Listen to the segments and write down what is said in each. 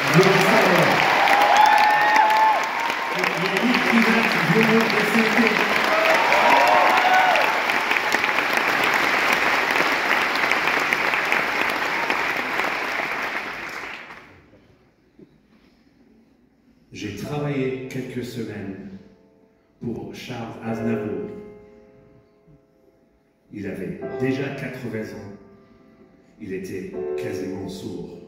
J'ai travaillé quelques semaines pour Charles Aznavour. Il avait déjà 80 ans. Il était quasiment sourd.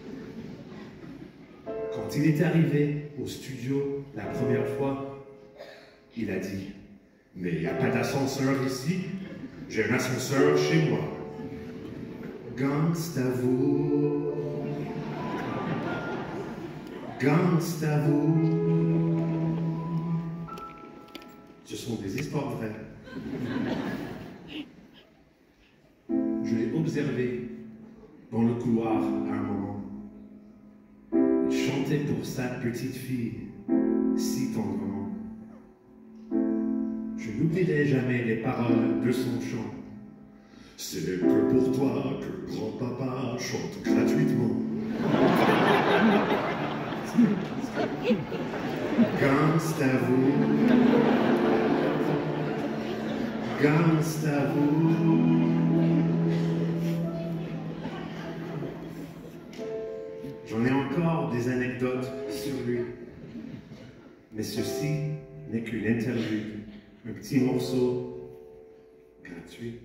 Quand il est arrivé au studio la première fois, il a dit « Mais il n'y a pas d'ascenseur ici, j'ai un ascenseur chez moi. » Gangstavour, Gangstavour. Ce sont des histoires vraies. Je l'ai observé dans le couloir à un moment. Il chantait pour sa petite fille si tendrement. Je n'oublierai jamais les paroles de son chant. C'est que pour toi que grand-papa chante gratuitement. Gangstavour, Gangstavour. J'en ai encore des anecdotes sur lui, mais ceci n'est qu'une interview, un petit morceau gratuit.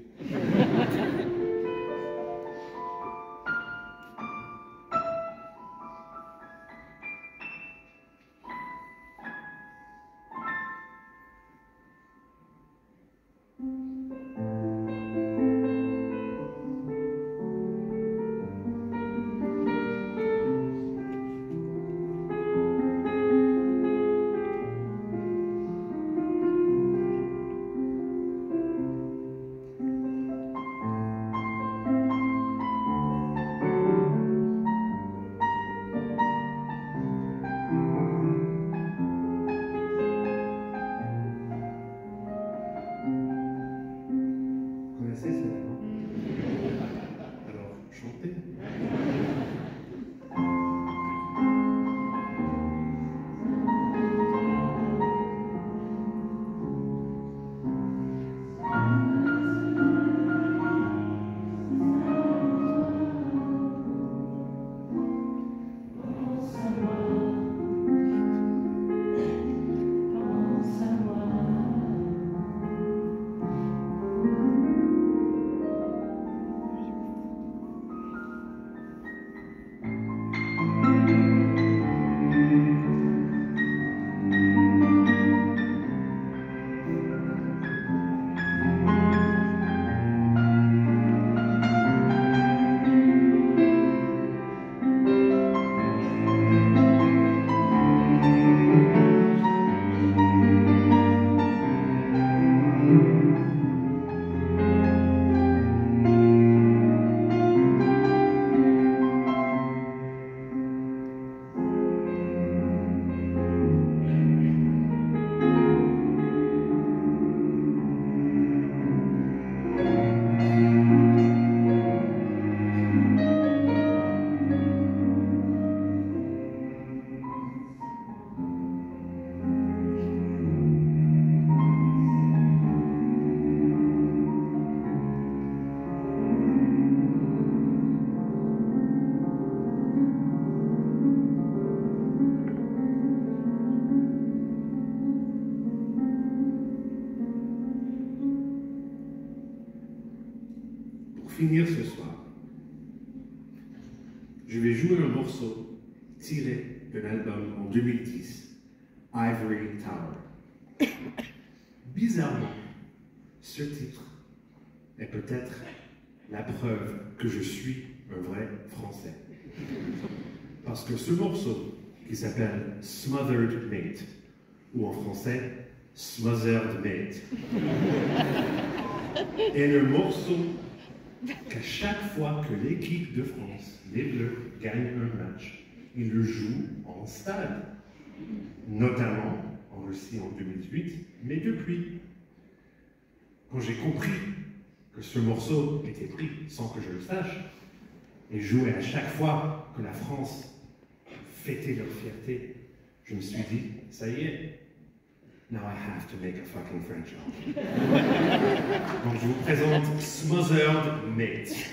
Alors, chantez. Pour finir ce soir, je vais jouer un morceau tiré d'un album en 2010, Ivory Tower. Bizarrement, ce titre est peut-être la preuve que je suis un vrai Français. Parce que ce morceau, qui s'appelle Smothered Mate, ou en français, Smothered Mate, est le morceau qu'à chaque fois que l'équipe de France, les Bleus, gagne un match, ils le jouent en stade, notamment en Russie en 2018, mais depuis. Quand j'ai compris que ce morceau était pris sans que je le sache, et joué à chaque fois que la France fêter leur fierté, je me suis dit, ça y est, now I have to make a fucking French off. Donc je vous présente Smothered Mate.